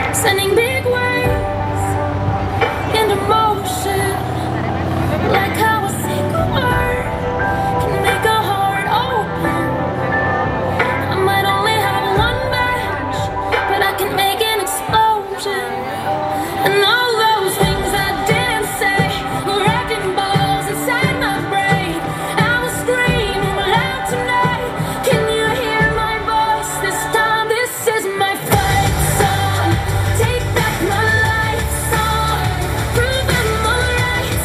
sending big waves into motion, like how a single word can make a heart open. I might only have one match, but I can make an explosion. And all those things I didn't say were wrecking balls inside my brain. I will scream loud tonight. Can you hear my voice this time? This is my fight song. Take back my life song. Prove I'm alright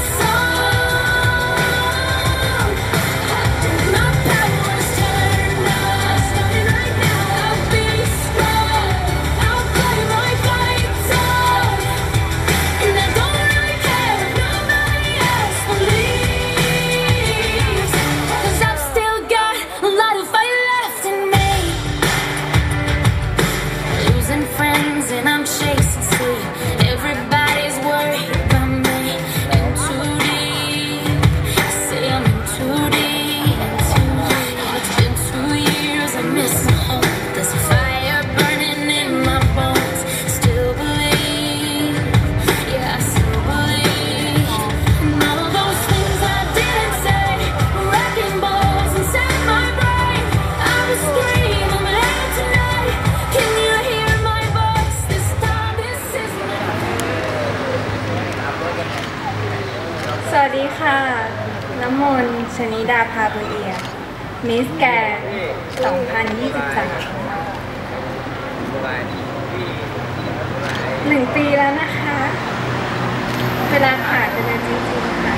song. My power's turned on. Starting right now. I'll be strong. I'll play my fight song. And I don't really care if nobody else believes, 'cause I've still got a lot of fight left in me. Losing friends and I'm chasing sleep. Everybody's worried about me. In too deep. Say I'm in too deep. It's been 2 years, I miss my home. There's a fire burning in my bones. Still believe, yeah, I still believe. And all those things I didn't say were wrecking balls inside my brain. I will scream loud tonight. Can you hear my voice this time? This is my สวัสดีค่ะ น้ำมนต์ชนิดาภาบุเอียมิสแกรนด์2023 1 ปีแล้วนะคะ เวลาผ่านไปเลยจริงๆค่ะ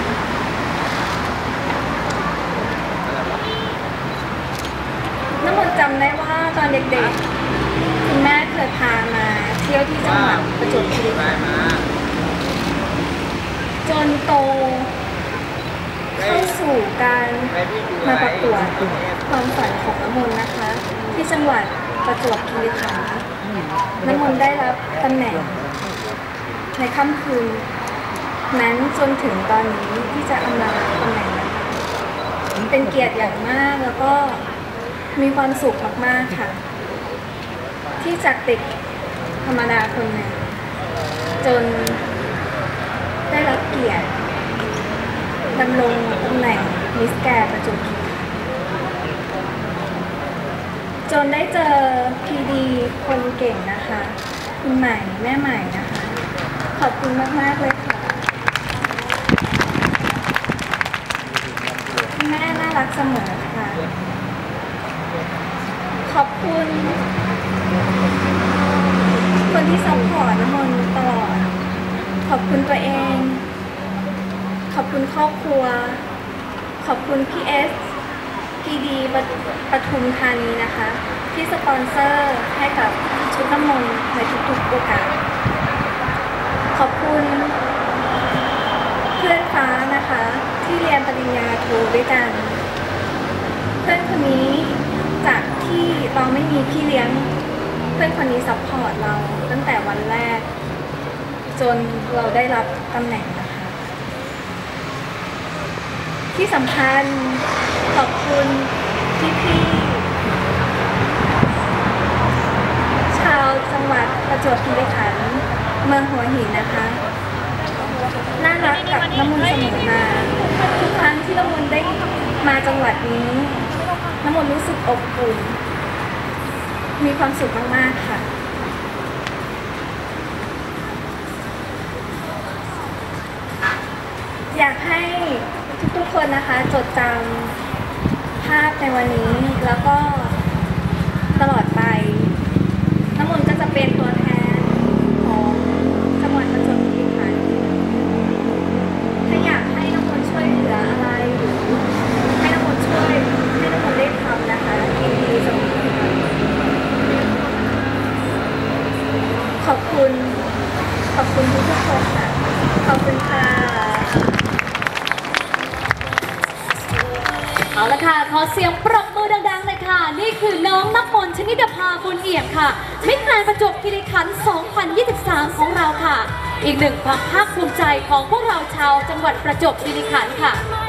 น้ำมนต์จำได้ว่าตอนเด็กๆคุณแม่เคยพามาเที่ยวที่จังหวัดประจวบคีรีขันธ์จนโตเข้าสู่การมาประกวดความฝันของน้ำมนต์นะคะ ที่จังหวัดประจวบคีรีขันธ์น้ำมนต์ได้รับตำแหน่งในค่ำคืนนั้นจนถึงตอนนี้ที่จะอำลาตำแหน่งนั้นเป็นเกียรติอย่างมากแล้วก็มีความสุขมากๆค่ะ ที่จากเด็กธรรมดาคนหนึ่งจนได้รับเกียรติดำรงตำแหน่งมิสแกรนด์ประจวบคีรีขันธ์จนได้เจอพีดีคนเก่งนะคะคุณใหม่แม่ใหม่นะคะขอบคุณมากๆเลยค่ะแม่น่ารักเสมอค่ะขอบคุณคนที่ซัพพอร์ตน้ำมนต์ตลอดขอบคุณตัวเองขอบคุณครอบครัวขอบคุณพี่เอสพีดีปทุมธานีนะคะที่สปอนเซอร์ให้กับชุดน้ำมนต์ในทุกๆโอกาสขอบคุณเพื่อนฟ้านะคะที่เรียนปริญญาโทด้วยกันเพื่อนคนนี้จากที่เราไม่มีพี่เลี้ยงเพื่อนคนนี้ซัพพอร์ตเราตั้งแต่วันแรกจนเราได้รับตำแหน่งนะคะที่สำคัญขอบคุณพี่ๆชาวจังหวัดประจวบคีรีขันธ์เมืองหัวหินนะคะน่ารักกับน้ำมนต์เสมอมาทุกครั้งที่น้ำมนต์ได้มาจังหวัดนี้น้ำมนต์รู้สึกอบอุ่นมีความสุขมากๆค่ะอยากให้ทุกๆคนนะคะจดจำภาพในวันนี้แล้วก็ตลอดไปน้ำมนต์ก็จะเป็นตัวแทนของจังหวัดประจวบคีรีขันธ์ถ้าอยากให้น้ำมนต์ช่วยเหลืออะไรหรือให้น้ำมนต์ช่วยให้น้ำมนต์ได้ทำนะคะยินดีเสมอขอบคุณทุกคนค่ะขอบคุณค่ะเอาละค่ะขอเสียงปรบมือดังๆเลยค่ะนี่คือน้องน้ำมนต์ชนิดาภาบุญเอี่ยมค่ะมิสแกรนด์ประจวบคีรีขันธ์2023 ของเราค่ะอีกหนึ่งความภาคภูมิใจของพวกเราชาวจังหวัดประจวบคีรีขันธ์ค่ะ